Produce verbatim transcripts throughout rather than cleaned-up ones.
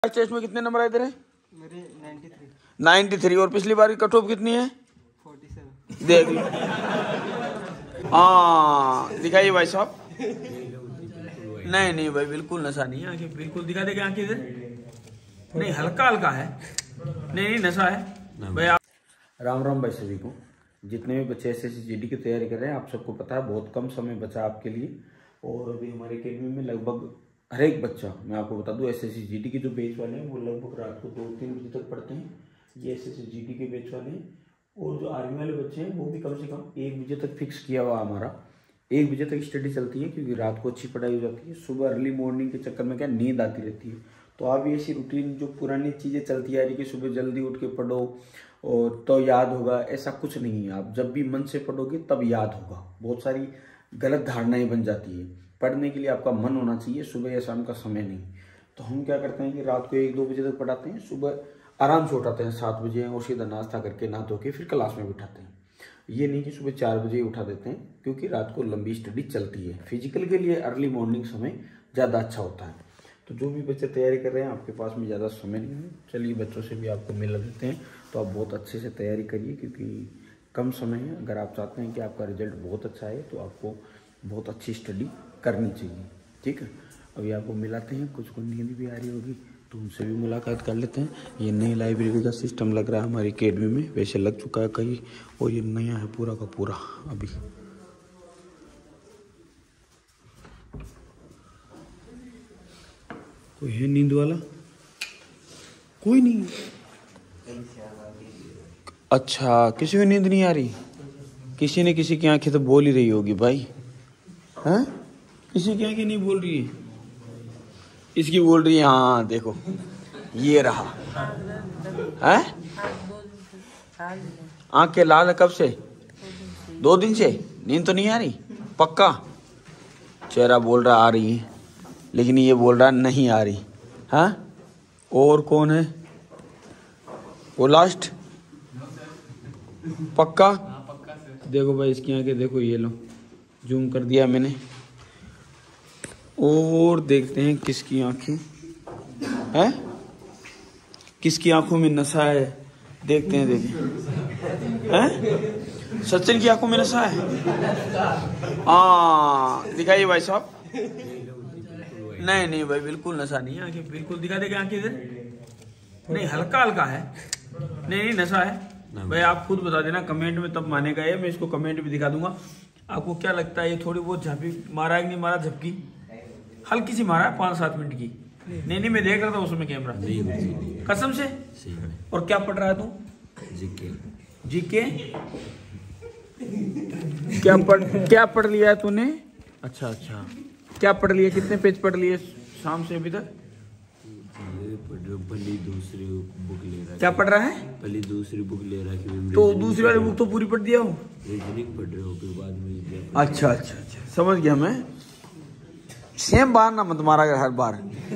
Test में कितने number आए तेरे? मेरे तिरानवे। तिरानवे। और पिछली बार की कट ऑफ कितनी है? सैंतालीस। देख लो। हाँ दिखाइए भाई साहब। नहीं नहीं भाई बिल्कुल नशा नहीं है, आंखें बिल्कुल दिखा देगा आंखें इधर नहीं, हल्का हल्का है, नहीं नहीं नशा है भाई। आप राम राम भाई सभी को, जितने भी बच्चे S S C G D की तैयारी कर रहे हैं, आप सबको पता है बहुत कम समय बचा आपके लिए। और अभी हमारे अकेडमी में लगभग हर एक बच्चा, मैं आपको बता दूं, S S C G D के जो बैच वाले हैं वो लगभग रात को दो तीन बजे तक पढ़ते हैं, ये S S C G D के बैच वाले हैं। और जो आर्मी वाले बच्चे हैं वो भी कम से कम एक बजे तक फिक्स किया हुआ हमारा, एक बजे तक स्टडी चलती है, क्योंकि रात को अच्छी पढ़ाई हो जाती है। सुबह अर्ली मॉर्निंग के चक्कर में क्या नींद आती रहती है, तो आप ये ऐसी रूटीन जो पुरानी चीज़ें चलती आ रही कि सुबह जल्दी उठ के पढ़ो और तो याद होगा, ऐसा कुछ नहीं है। आप जब भी मन से पढ़ोगे तब याद होगा। बहुत सारी गलत धारणाएं बन जाती है। पढ़ने के लिए आपका मन होना चाहिए, सुबह या शाम का समय नहीं। तो हम क्या करते हैं कि रात को एक दो बजे तक पढ़ाते हैं, सुबह आराम से उठाते हैं सात बजे और सीधा नाश्ता करके नहा धो के फिर क्लास में बिठाते हैं। ये नहीं कि सुबह चार बजे उठा देते हैं, क्योंकि रात को लंबी स्टडी चलती है। फिजिकल के लिए अर्ली मॉर्निंग समय ज़्यादा अच्छा होता है। तो जो भी बच्चे तैयारी कर रहे हैं, आपके पास में ज़्यादा समय नहीं है, चलिए बच्चों से भी आपको मिला देते हैं। तो आप बहुत अच्छे से तैयारी करिए, क्योंकि कम समय है। अगर आप चाहते हैं कि आपका रिजल्ट बहुत अच्छा आए तो आपको बहुत अच्छी स्टडी करनी चाहिए, ठीक है। अभी आपको मिलाते हैं, कुछ को नींद भी आ रही होगी तो उनसे भी मुलाकात कर लेते हैं। ये नई लाइब्रेरी का सिस्टम लग रहा है हमारी अकेडमी में, वैसे लग चुका है कहीं, और ये नया है पूरा का पूरा। अभी कोई है नींद वाला? कोई नहीं। अच्छा, किसी को नींद नहीं आ रही? किसी ने किसी की आंखें तो बोल ही रही होगी भाई, हैं? किसी की आंखें नहीं बोल रही है, इसकी बोल रही है। हाँ देखो ये रहा है, आंखें लाल है। कब से? दो दिन से नींद तो नहीं आ रही पक्का? चेहरा बोल रहा आ रही है, लेकिन ये बोल रहा नहीं आ रही। हाँ, और कौन है वो लास्ट? पक्का? देखो भाई इसकी आंखें देखो, ये लो जूम कर दिया मैंने, और देखते हैं किसकी आंखें हैं, किसकी आंखों में नशा है। देखते हैं, देखें हैं, सचिन की आंखों में नशा है। हाँ दिखाइए भाई साहब। नहीं नहीं भाई बिल्कुल नशा नहीं है, आंखें बिल्कुल दिखा देगा आंखें इधर नहीं, हल्का हल्का है, नहीं नहीं नशा है भाई। आप खुद बता देना कमेंट में, तब मानेगा ये। मैं इसको कमेंट भी दिखा दूंगा। आपको क्या लगता है ये थोड़ी बहुत झापी मारा है कि नहीं मारा? झपकी हल्की सी मारा है, पाँच सात मिनट की। नहीं नहीं मैं देख रहा था उसमें कैमरा, कसम से। और क्या पढ़ रहा है तू? जीके। जीके क्या पढ़ क्या पढ़ लिया है तूने? अच्छा अच्छा, क्या पढ़ लिया? कितने पेज पढ़ लिए शाम से अभी तक? पहली दूसरी बुक ले रहा है। क्या पढ़ रहा है? पहली दूसरी बुक ले रहा है। तो दूसरी वाली बुक तो पूरी पढ़ दिया हो? रीजनिंग पढ़ रहे हो फिर बाद में। अच्छा अच्छा अच्छा, समझ गया मैं। सेम बार ना मत मारा हर बार,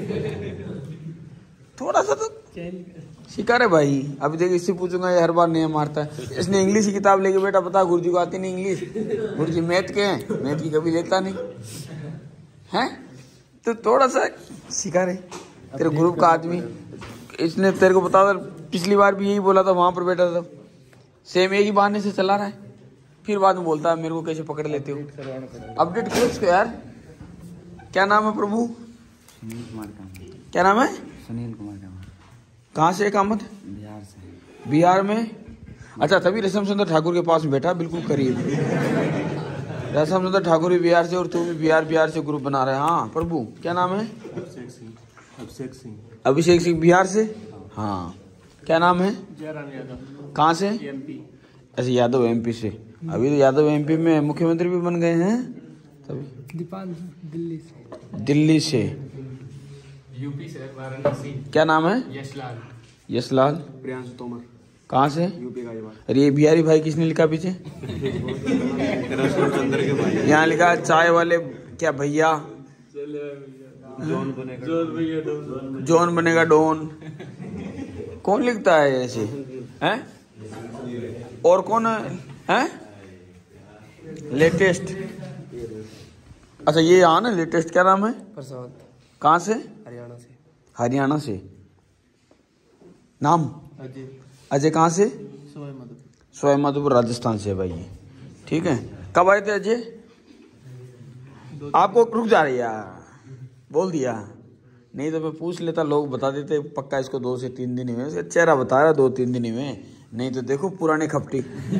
थोड़ा सा तो शिकार है भाई। अभी देखिए इससे पूछूंगा, ये हर बार नहीं मारता है। इसने इंग्लिश की किताब लेके बैठा, पता गुरु जी को आती नहीं इंग्लिश, गुरु जी मैथ के हैं, मैथ की कभी लेता नहीं है। तो थोड़ा सा शिकार है तेरे ग्रुप का आदमी। इसने तेरे को बता, पिछली बार भी यही बोला था, वहां पर बैठा था, सेम एक ही बहाने से चला रहा है, फिर बाद में बोलता है मेरे को कैसे पकड़ लेते हो। अपडेट करो इसको यार। क्या नाम है प्रभु? सुनील कुमार का। क्या नाम है? सुनील कुमार का। कहाँ से कामत? बिहार से। बिहार में? अच्छा, तभी रेशम सुंदर ठाकुर के पास बैठा, बिल्कुल करीब। रेशम सुंदर ठाकुर भी बिहार से और तू भी बिहार बिहार से ग्रुप बना रहे हैं। हाँ प्रभु, क्या नाम है? अभिषेक सिंह। अभिषेक सिंह। अभिषेक सिंह बिहार से। हाँ, क्या नाम है? जयराम यादव। कहाँ से? एमपी। ऐसे यादव एमपी से। अभी तो यादव एमपी में मुख्यमंत्री भी बन गए हैं तभी। दीपान दिल्ली से। दिल्ली से। यूपी से वाराणसी। क्या नाम है? यशलाल। यशलाल। प्रियांशु तोमर। कहाँ से? यूपी गाजियाबाद। अरे ये बिहारी भाई किसने लिखा पीछे? चंद्र के भाई। यहाँ लिखा है चाय वाले क्या भैया, जॉन बनेगा डॉन। जॉन बनेगा डॉन। कौन लिखता है ऐसे हैं? और कौन है लेटेस्ट? अच्छा ये यहाँ ना लेटेस्ट, क्या नाम है? प्रशांत। कहाँ से? हरियाणा से। हरियाणा से। नाम अजय अजय, कहाँ से? सवाई माधोपुर। सवाई माधोपुर राजस्थान से है भाई ये। ठीक है, कब आए थे अजय? आपको रुक जा रही यार, बोल दिया नहीं तो मैं पूछ लेता, लोग बता देते पक्का इसको दो से तीन दिन हुए। चेहरा बता रहा दो तीन दिन हुए, नहीं तो देखो पुराने खपटी।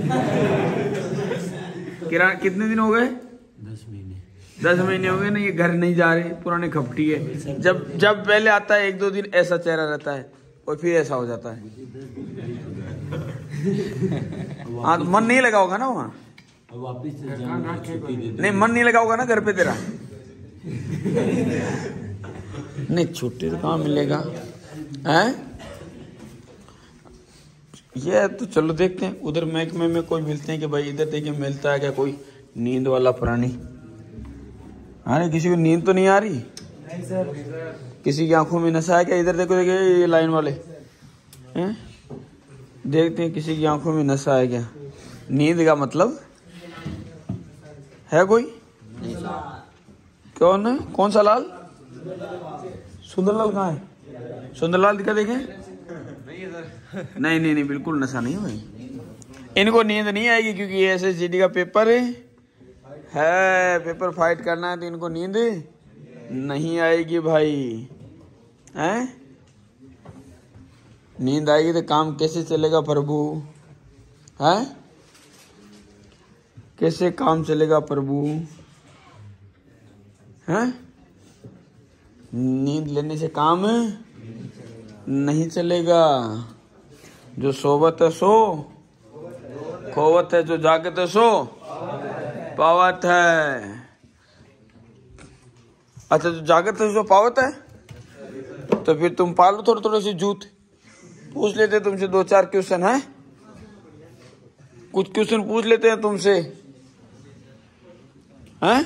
किरा कितने दिन हो गए? दस महीने दस महीने हो गए ना, ये घर नहीं जा रहे, पुराने खपटी है। जब जब पहले आता है एक दो दिन ऐसा चेहरा रहता है और फिर ऐसा हो जाता है। हाँ, तो मन नहीं लगा होगा ना वहाँ? वापिस छुट्टी दे नहीं, मन नहीं लगा होगा ना घर पे तेरा? नहीं, छुट्टी तो कहाँ मिलेगा हैं? ये तो चलो देखते हैं, उधर महकमे में कोई मिलते हैं कि भाई इधर देखिए मिलता है क्या कोई नींद वाला प्राणी। अरे किसी को नींद तो नहीं आ रही? नहीं सर। किसी की आंखों में नशा है क्या? इधर देखो देखिए ये लाइन वाले हैं, देखते हैं किसी की आंखों में नशा है क्या। नींद का मतलब है कोई? कौन है? कौन सा लाल? सुंदरलाल कहाँ है? सुंदरलाल दिखा देखें। नहीं नहीं नहीं, बिल्कुल नशा नहीं भाई, इनको नींद नहीं आएगी क्योंकि एस एस जी डी का पेपर है, है पेपर फाइट करना है तो इनको नींद नहीं आएगी भाई हैं। नींद आएगी तो काम कैसे चलेगा प्रभु हैं? कैसे काम चलेगा प्रभु हैं? नींद लेने से काम नहीं चलेगा। जो सोवत है सो खोवत है, जो जागत है सो पावत है। अच्छा, जो जागत है सो पावत है, तो फिर तुम पालो थोड़े थोड़े से जूत। पूछ लेते तुमसे दो चार क्वेश्चन है, कुछ क्वेश्चन पूछ लेते हैं तुमसे हैं।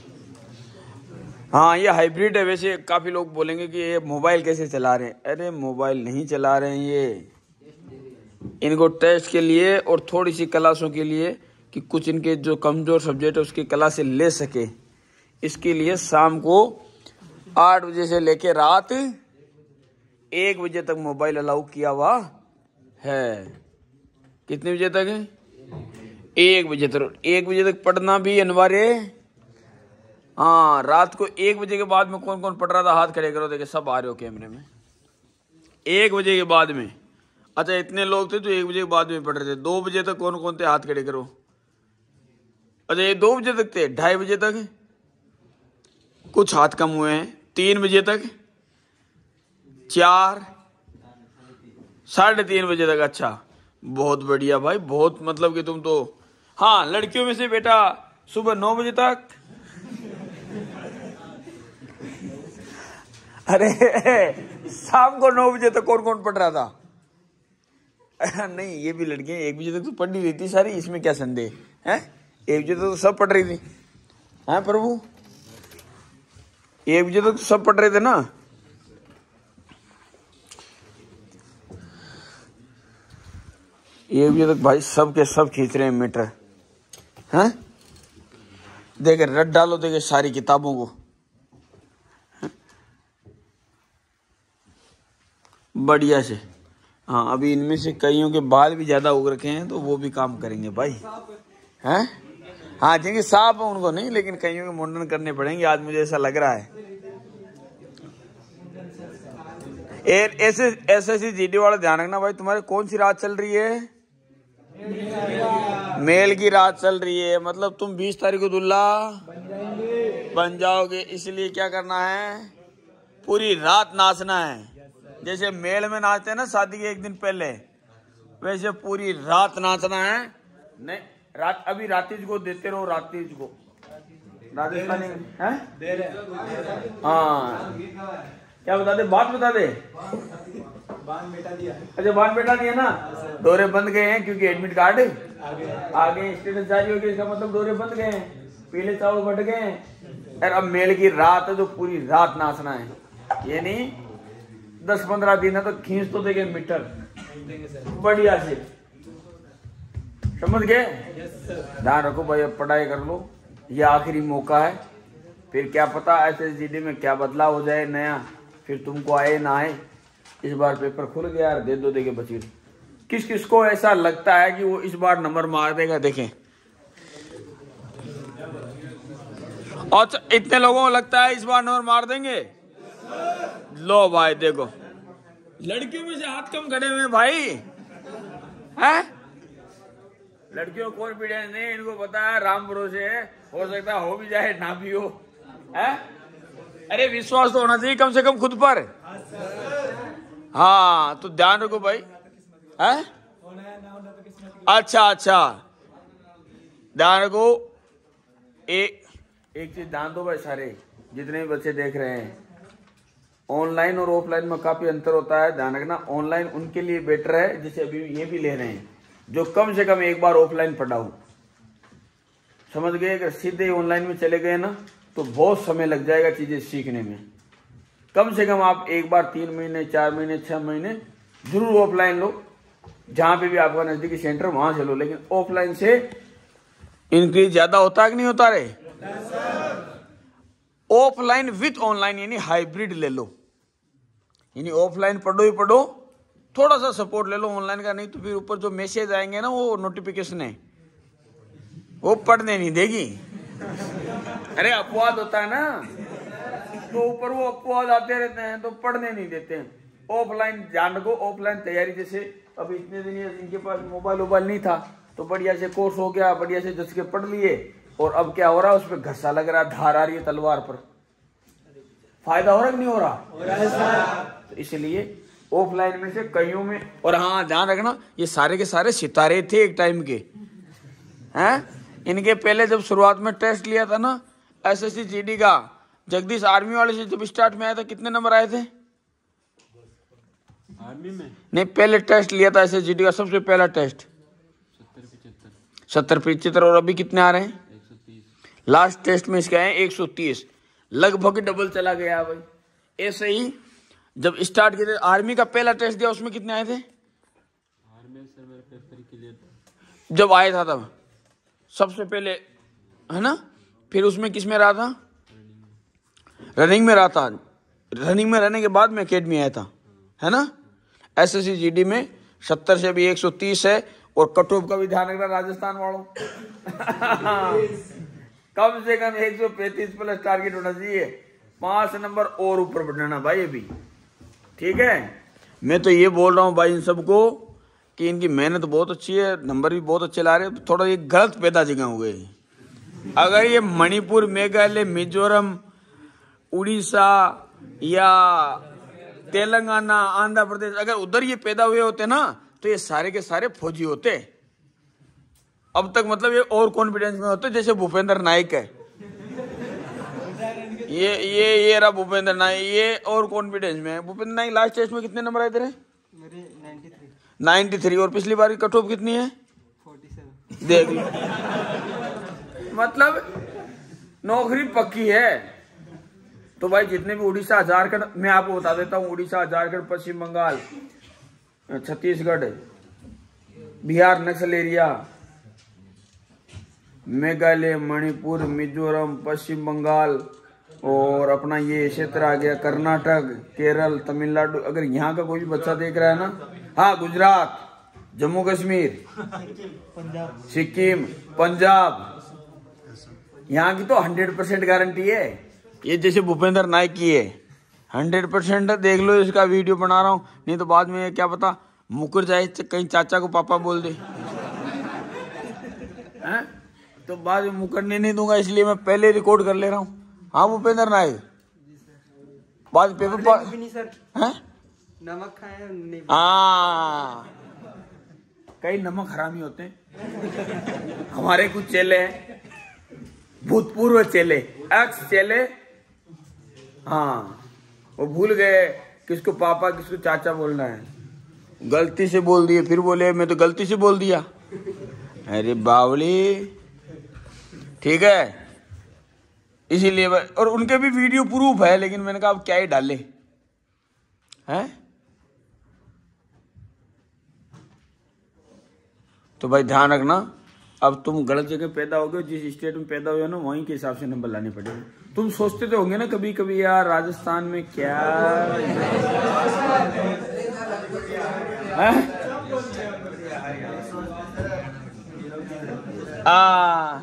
हाँ, ये हाइब्रिड है। वैसे काफी लोग बोलेंगे कि ये मोबाइल कैसे चला रहे हैं। अरे मोबाइल नहीं चला रहे हैं, ये इनको टेस्ट के लिए और थोड़ी सी क्लासों के लिए कि कुछ इनके जो कमजोर सब्जेक्ट है उसकी क्लास से ले सके, इसके लिए शाम को आठ बजे से लेके रात एक बजे तक मोबाइल अलाउ किया हुआ है। कितने बजे तक? एक बजे तक। एक बजे तक पढ़ना भी अनिवार्य। हाँ, रात को एक बजे के बाद में कौन कौन पढ़ रहा था हाथ खड़े करो, देखे सब आ रहे हो कैमरे में। एक बजे के बाद में, अच्छा इतने लोग थे जो एक बजे के बाद में पढ़ रहे थे। दो बजे तक कौन कौन थे हाथ खड़े करो। अच्छा ये दो बजे तक थे। ढाई बजे तक कुछ हाथ कम हुए हैं। तीन बजे तक, चार, साढ़े तीन बजे तक। अच्छा बहुत बढ़िया भाई, बहुत मतलब कि तुम तो। हाँ, लड़कियों में से बेटा सुबह नौ बजे तक। अरे शाम को नौ बजे तक कौन कौन पढ़ रहा था? नहीं, ये भी लड़कियां एक बजे तक तो पढ़ ही रही थी सारी, इसमें क्या संदेह है? एक बजे तक तो सब पढ़ रही थी हैं प्रभु, एक बजे तक तो सब पढ़ रहे थे ना। एक बजे तक भाई सब के सब खींच रहे हैं मीटर हैं। देखे रट डालो, देखे सारी किताबों को। बढ़िया से। हाँ, अभी इनमें से कईयों के बाल भी ज्यादा उग रखे हैं तो वो भी काम करेंगे भाई हैं। हाँ, जिनके साफ है उनको नहीं, लेकिन कईयों के मुंडन करने पड़ेंगे आज, मुझे ऐसा लग रहा है। ऐसे ऐसे सी जीडी वाला ध्यान रखना भाई, तुम्हारे कौन सी रात चल रही है? मेल की रात चल रही है, मतलब तुम बीस तारीख को दुल्हा बन जाओगे। इसलिए क्या करना है? पूरी रात नाचना है। जैसे मेल में नाचते हैं ना शादी के एक दिन पहले, वैसे पूरी रात नाचना है। नहीं, रात अभी रातीज को देते रहो, रातीज को राजस्थानी है। हाँ, क्या बता दे? बात बता दे। बांध बेटा दिया। अच्छा, बांध बेटा दिया ना। डोरे बंद गए हैं क्योंकि एडमिट कार्ड आगे स्टेटस जारी हो गया, इसका मतलब डोरे बंद गए हैं, पीले चावल बट गए हैं। यार अब मेल की रात है तो पूरी रात नाचना है। ये नहीं दस पंद्रह दिन है तो खींच तो देंगे मीटर बढ़िया से, समझ गए? ध्यान रखो भाई, अब पढ़ाई कर लो, ये आखिरी मौका है। फिर क्या पता एस एस जी डी में क्या बदलाव हो जाए नया, फिर तुमको आए ना आए। इस बार पेपर खुल गया यार, दे दो देके बची। किस किस को ऐसा लगता है कि वो इस बार नंबर मार देगा? देखें, और इतने लोगों को लगता है इस बार नंबर मार देंगे। लो भाई देखो, लड़कियों में से हाथ कम खड़े हुए भाई हैं? लड़कियों को कॉन्फिडेंस नहीं, इनको पता है राम भरोसे है, हो सकता है हो भी जाए ना भी हो है? अरे विश्वास तो होना चाहिए कम से कम खुद पर। हाँ तो ध्यान रखो भाई है? अच्छा अच्छा ध्यान रखो। एक एक चीज ध्यान दो भाई, सारे जितने भी बच्चे देख रहे हैं, ऑनलाइन और ऑफलाइन में काफी अंतर होता है, ध्यान रखना। ऑनलाइन उनके लिए बेटर है जैसे अभी ये भी ले रहे हैं, जो कम से कम एक बार ऑफलाइन पढ़ा हो। समझ गए? अगर सीधे ऑनलाइन में चले गए ना तो बहुत समय लग जाएगा चीजें सीखने में। कम से कम आप एक बार तीन महीने चार महीने छह महीने जरूर ऑफलाइन लो, जहां पे भी आपका नजदीकी सेंटर वहां से लो। लेकिन ऑफलाइन से इंक्रीज ज्यादा होता है कि नहीं होता रे? ऑफलाइन विथ ऑनलाइन यानी हाइब्रिड ले लो, यानी ऑफलाइन पढ़ो ही पढ़ो, थोड़ा सा सपोर्ट ले लो ऑनलाइन का, नहीं तो फिर ऊपर जो मैसेज आएंगे ना वो नोटिफिकेशन है वो पढ़ने नहीं देगी। अरे अपवाद होता है ना, तो ऊपर वो अपवाद आते रहते हैं तो पढ़ने नहीं देते हैं। ऑफलाइन ध्यान रखो, ऑफलाइन तैयारी। जैसे अभी इतने दिन इनके पास मोबाइल वोबाइल नहीं था तो बढ़िया से कोर्स हो गया, बढ़िया से जस के पढ़ लिए, और अब क्या हो रहा है, उस पर घसा लग रहा है, धार आ रही है तलवार पर। फायदा हो रहा कि नहीं हो रहा? हो रहा है। तो इसलिए ऑफलाइन में से कईयों में, और हाँ ध्यान रखना ये सारे के सारे सितारे थे एक टाइम के हैं। इनके पहले जब शुरुआत में टेस्ट लिया था ना एसएससी जीडी का, जगदीश आर्मी वाले से जब स्टार्ट में आया था कितने नंबर आए थे आर्मी में? नहीं, पहले टेस्ट लिया था एसएससी जीडी का, सबसे पहला टेस्ट सत्तर पिछहत्तर, और अभी कितने आ रहे हैं? एक सौ तीस। लास्ट टेस्ट में इसके आए एक सौ तीस, लगभग डबल चला गया भाई। ऐसे ही जब स्टार्ट किए थे, आर्मी का पहला टेस्ट दिया उसमें कितने आए थे? आर्मी सर मेरा पेपर क्लियर था जब आया था तब सबसे पहले, है ना? फिर उसमें किस में रहा था? रनिंग में रहा था। रनिंग में रहने के बाद में अकेडमी आया था, है ना? एसएससी जीडी में सत्तर से भी एक सौ तीस है, और कट ऑफ का भी ध्यान रखना राजस्थान वालों। कम से कम एक सौ पैंतीस प्लस टारगेट होना चाहिए, पांच नंबर और ऊपर बढ़ना भाई अभी, ठीक है? मैं तो ये बोल रहा हूँ भाई इन सबको कि इनकी मेहनत बहुत अच्छी है, नंबर भी बहुत अच्छे ला रहे हैं, थोड़ा ये गलत पैदा जगह हो गए। अगर ये मणिपुर, मेघालय, मिजोरम, उड़ीसा या तेलंगाना, आंध्र प्रदेश, अगर उधर ये पैदा हुए होते ना तो ये सारे के सारे फौजी होते अब तक। मतलब ये और कॉन्फिडेंस में होते, जैसे भूपेंद्र नाइक है, ये ये ये रहा भूपेंद्र नाइक, ये और कॉन्फिडेंस में है। भूपेंद्र नाइक लास्ट टेस्ट में कितने नंबर आए तेरे? मेरे तिरानवे। तिरानवे, और पिछली बार की कट ऑफ कितनी है? सैंतालीस। देख लो, मतलब नौकरी पक्की है। तो भाई जितने भी उड़ीसा, झारखंड, मैं आपको बता देता हूँ, उड़ीसा, झारखंड, पश्चिम बंगाल, छत्तीसगढ़, बिहार नक्सल एरिया, मेघालय, मणिपुर, मिजोरम, पश्चिम बंगाल, और अपना ये क्षेत्र आ गया कर्नाटक, केरल, तमिलनाडु। अगर यहाँ का कोई भी बच्चा देख रहा है ना, हाँ, गुजरात, जम्मू कश्मीर, पंजाब, सिक्किम, पंजाब, यहाँ की तो हंड्रेड परसेंट गारंटी है। ये जैसे भूपेंद्र नाइक की है, हंड्रेड परसेंट। देख लो, इसका वीडियो बना रहा हूँ, नहीं तो बाद में क्या पता मुकर जाए, कहीं चाचा को पापा बोल दे हैं? तो बाद में मुकरने नहीं दूंगा, इसलिए मैं पहले रिकॉर्ड कर ले रहा हूँ। हाँ भूपेंद्र नाइक, बाद पेपर पास नहीं सर, हैं? नमक खाए नहीं। हाँ, कई नमक हरामी होते हैं। हमारे कुछ चेले हैं, भूतपूर्व चेले, एक्स चेले, हाँ, वो भूल गए किसको पापा किसको चाचा बोलना है, गलती से बोल दिए, फिर बोले मैं तो गलती से बोल दिया। अरे बावली, ठीक है? इसीलिए, और उनके भी वीडियो प्रूफ है, लेकिन मैंने कहा अब क्या ही डाले हैं। तो भाई ध्यान रखना, अब तुम गलत जगह पैदा हो गए, जिस स्टेट में पैदा हुए हो ना वहीं के हिसाब से नंबर लाने पड़ेंगे। तुम सोचते तो होंगे ना कभी कभी, यार राजस्थान में क्या हैं? आ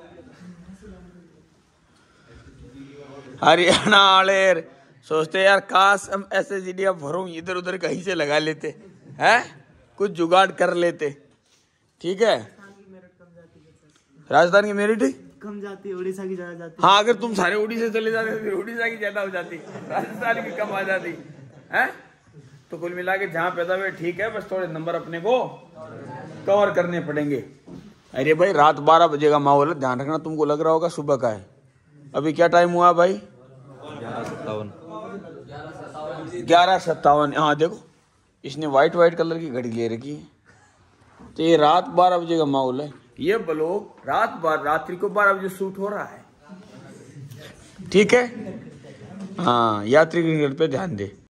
हरियाणा वाले सोचते यार काश हम ऐसे जी डी एफ भरूं इधर उधर कहीं से लगा लेते हैं, कुछ जुगाड़ कर लेते। ठीक है, राजस्थान की मेरिट कम जाती है, उड़ीसा की ज्यादा जाती हाँ, अगर तुम सारे उड़ीसा चले जाते तो फिर उड़ीसा की ज्यादा हो जाती, राजस्थान की कम आ जाती है। तो कुल मिला के जहाँ पैदा हुए ठीक है, बस थोड़े नंबर अपने को कवर करने पड़ेंगे। अरे भाई रात बारह बजे का माहौल है, ध्यान रखना। तुमको लग रहा होगा सुबह का है, अभी क्या टाइम हुआ भाई? ग्यारह सत्तावन ग्यारह सत्तावन। हाँ देखो, इसने व्हाइट व्हाइट कलर की घड़ी ले रखी है, तो ये रात बारह बजे का माहौल है। ये ब्लॉग रात बार रात्रि को बारह बजे शूट हो रहा है। ठीक है, हाँ, यात्री के पे ध्यान दे।